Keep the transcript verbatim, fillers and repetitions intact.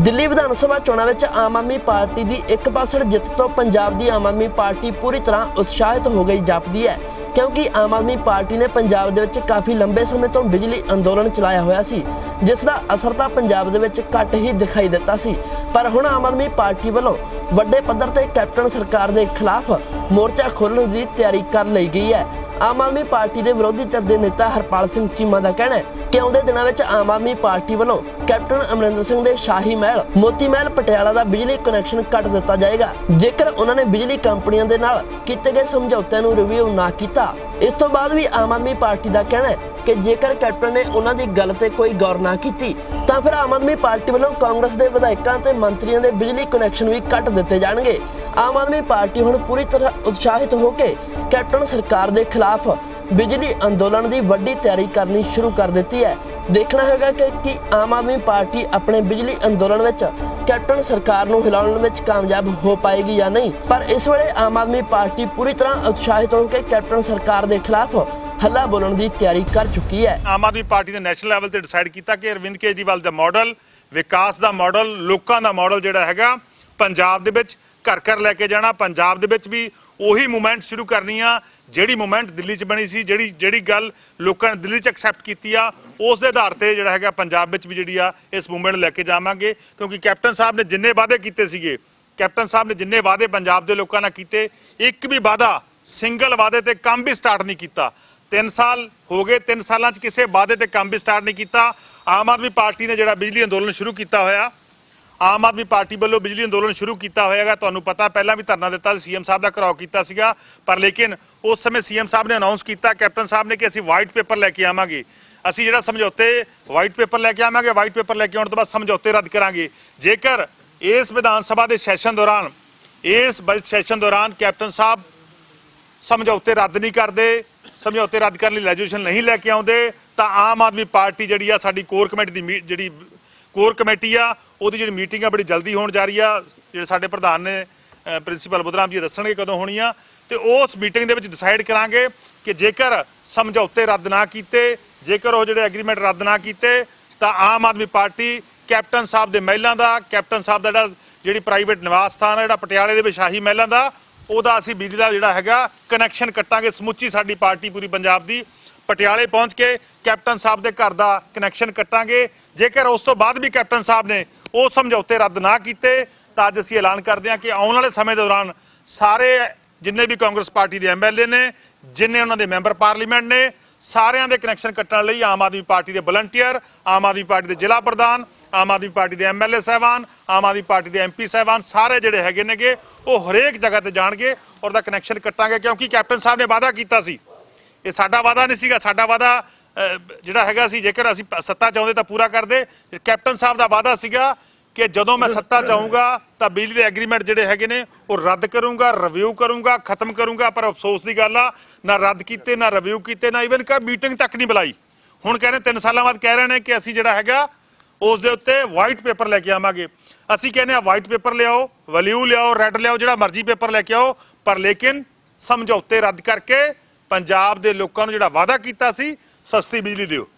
दिल्ली विधान सभा चोणां विच आम आदमी पार्टी की एक पासड़ जित तो पंजाब की आम आदमी पार्टी पूरी तरह उत्साहित हो गई जापदी है, क्योंकि आम आदमी पार्टी ने पंजाब दे विच काफ़ी लंबे समय तो बिजली अंदोलन चलाया होया सी, जिसका असर तां पंजाब दे विच घट ही दिखाई दिता सी। पर हुण आम आदमी पार्टी वालों वड्डे पद्धर ते कैप्टन सरकार के खिलाफ मोर्चा खोलण की तैयारी कर ली गई है। आम आदमी पार्टी के विरोधी धिर के नेता हरपाल सिंह चीमा का कहना है कि आउंदे दिनां विच आम आदमी पार्टी वालों कैप्टन अमरिंदर सिंह के शाही महल मोती महल पटियाला का बिजली कनैक्शन कट दिता जाएगा जेकर उन्होंने बिजली कंपनियों के नाल कीते गए समझौतिਆਂ ਨੂੰ रिव्यू ना किया। इस तो बाद भी आम आदमी पार्टी का कहना है कि जेकर कैप्टन ने उन्होंने गल ते कोई गौर ना की तो फिर आम आदमी पार्टी वालों कांग्रेस के विधायकों ते मंत्रियों के बिजली कनैक्शन भी कट दिते जाएंगे। आम आदमी पार्टी हुण पूरी तरह उत्साहित होकर कैप्टन सरकार के खिलाफ बिजली अंदोलन की वड्डी तैयारी करनी शुरू कर दी है। देखना होगा कि, कि आम आदमी पार्टी अपने बिजली अंदोलन में कैप्टन सरकार को हिलाने में कामयाब हो पाएगी या नहीं। पर इस वेले आम आदमी पार्टी पूरी तरह उत्साहित होकर कैप्टन सरकार के खिलाफ हल्ला बोलने की तैयारी कर चुकी है। आम आदमी पार्टी ने नैशनल लैवल पर डिसाइड किया कि अरविंद केजरीवाल का मॉडल, विकास का मॉडल, लोगों का मॉडल जिहड़ा हैगा पंजाब दे विच घर घर लैके जाना, पंजाब दे विच भी ਉਹੀ मूवमेंट शुरू करनी आ ਜਿਹੜੀ मूवमेंट दिल्ली च बनी सी, ਜਿਹੜੀ ਜਿਹੜੀ ਗੱਲ ਲੋਕਾਂ ਨੇ ਦਿੱਲੀ च एक्सैप्ट ਕੀਤੀ ਆ ਉਸ ਦੇ ਆਧਾਰ ਤੇ ਜਿਹੜਾ ਹੈਗਾ ਪੰਜਾਬ ਵਿੱਚ ਵੀ ਜਿਹੜੀ ਆ ਇਸ मूवमेंट ਲੈ ਕੇ ਜਾਵਾਂਗੇ। ਕਿਉਂਕਿ ਕੈਪਟਨ ਸਾਹਿਬ ਨੇ ਜਿੰਨੇ ਵਾਅਦੇ ਕੀਤੇ ਸੀਗੇ, ਕੈਪਟਨ ਸਾਹਿਬ ਨੇ ਜਿੰਨੇ ਵਾਅਦੇ ਪੰਜਾਬ ਦੇ ਲੋਕਾਂ ਨਾਲ ਕੀਤੇ, ਇੱਕ ਵੀ ਵਾਅਦਾ ਸਿੰਗਲ ਵਾਅਦੇ ਤੇ ਕੰਮ ਵੀ ਸਟਾਰਟ ਨਹੀਂ ਕੀਤਾ। ਤਿੰਨ ਸਾਲ ਹੋ ਗਏ, ਤਿੰਨ ਸਾਲਾਂ 'ਚ ਕਿਸੇ ਵਾਅਦੇ ਤੇ ਕੰਮ ਵੀ ਸਟਾਰਟ ਨਹੀਂ ਕੀਤਾ। ਆਮ ਆਦਮੀ ਪਾਰਟੀ ਨੇ ਜਿਹੜਾ ਬਿਜਲੀ ਅੰਦੋਲਨ ਸ਼ੁਰੂ ਕੀਤਾ ਹੋਇਆ, आम आदमी पार्टी वालों बिजली अंदोलन शुरू किया होएगा। तुहानूं पता पहला भी धरना दिता सीएम साहब का घिराव किया सीगा, पर लेकिन उस समय सीएम साहब ने अनाउंस किया कैप्टन साहब ने कि असीं वाइट पेपर लैके आवांगे, असीं जिहड़ा समझौते वाइट पेपर लैके आवांगे, वाइट पेपर लैके आउण तो बाद समझौते रद्द करांगे। जेकर इस विधान सभा के सैशन दौरान इस बजट सैशन दौरान कैप्टन साहब समझौते रद्द नहीं करते, समझौते रद्द करने रेजोल्यूशन नहीं लैके आउंदे, तां आम आदमी पार्टी जिहड़ी आ साडी कोर कमेटी दी जिहड़ी कोर कमेटी आ ਉਹਦੀ ਜਿਹੜੀ ਮੀਟਿੰਗ ਆ ਬੜੀ ਜਲਦੀ ਹੋਣ ਜਾ ਰਹੀ ਆ। ਜਿਹੜੇ ਸਾਡੇ ਪ੍ਰਧਾਨ ਨੇ ਪ੍ਰਿੰਸੀਪਲ ਬੁੱਧਰਾਮ ਜੀ ਦੱਸਣਗੇ ਕਦੋਂ ਹੋਣੀ ਆ, ਤੇ ਉਸ ਮੀਟਿੰਗ ਦੇ ਵਿੱਚ ਡਿਸਾਈਡ ਕਰਾਂਗੇ ਕਿ ਜੇਕਰ ਸਮਝੌਤੇ ਰੱਦ ਨਾ ਕੀਤੇ, ਜੇਕਰ ਉਹ ਜਿਹੜੇ ਐਗਰੀਮੈਂਟ ਰੱਦ ਨਾ ਕੀਤੇ, ਤਾਂ ਆਮ ਆਦਮੀ ਪਾਰਟੀ ਕੈਪਟਨ ਸਾਹਿਬ ਦੇ ਮਹਿਲਾਂ ਦਾ, ਕੈਪਟਨ ਸਾਹਿਬ ਦਾ ਜਿਹੜਾ ਜਿਹੜੀ ਪ੍ਰਾਈਵੇਟ ਨਿਵਾਸ ਸਥਾਨ ਹੈ ਜਿਹੜਾ ਪਟਿਆਲੇ ਦੇ ਵਿੱਚ ਸ਼ਾਹੀ ਮਹਿਲਾਂ ਦਾ, ਉਹਦਾ ਅਸੀਂ ਬਿਜਲੀ ਦਾ ਜਿਹੜਾ ਹੈਗਾ ਕਨੈਕਸ਼ਨ ਕੱਟਾਂਗੇ। ਸਮੁੱਚੀ ਸਾਡੀ ਪਾਰਟੀ ਪੂਰੀ ਪੰਜਾਬ ਦੀ पटियाले पहुँच के कैप्टन साहब के घर का कनैक्शन कट्टांगे। जेकर उस तो बाद भी कैप्टन साहब ने वो समझौते रद्द ना किए तो अज असीं ऐलान करते हैं कि आने वाले समय दौरान सारे जिन्ने भी कांग्रेस पार्टी के एम एल ए ने, जिन्ने उन्होंने मैंबर पार्लीमेंट ने, सारिਆਂ ਦੇ कनैक्शन कट्टण लई आम आदमी पार्टी के वलंटियर, आम आदमी पार्टी के जिला प्रधान, आम आदमी पार्टी के एम एल ए साहबान, आम आदमी पार्टी के एम पी साहबान सारे जिहड़े हैगे नेगे वो हरेक जगह ते जाणगे और उहदा कनैक्शन कट्टांगे। क्योंकि कैप्टन साहब ने वादा किया सी, ये साडा वादा नहीं सीगा, साडा वादा जिहड़ा हैगा सी जेकर असीं सत्ता चाहुंदे तां पूरा करदे। कैप्टन साहब दा वादा सीगा कि जदों मैं सत्ता चाहूँगा तां बिजली दे एग्रीमेंट जिहड़े हैगे ने वो रद्द करूँगा, रिव्यू करूँगा, खत्म करूँगा। पर अफसोस की गल आ, ना रद्द कीते, ना रिव्यू कीते, ना ईवन का मीटिंग तक नहीं बुलाई। हुण कहने तीन सालां बाद कह रहे हैं कि असीं जिहड़ा हैगा उस दे उत्ते वाइट पेपर लैके आवांगे। असीं कहने वाइट पेपर लियाओ, वल्यू लियाओ, रैड लियाओ, जिहड़ा मर्जी पेपर लैके आओ, पर लेकिन समझौते रद्द करके पंजाब के लोगों को जिहड़ा वादा कीता सी सस्ती बिजली दिओ।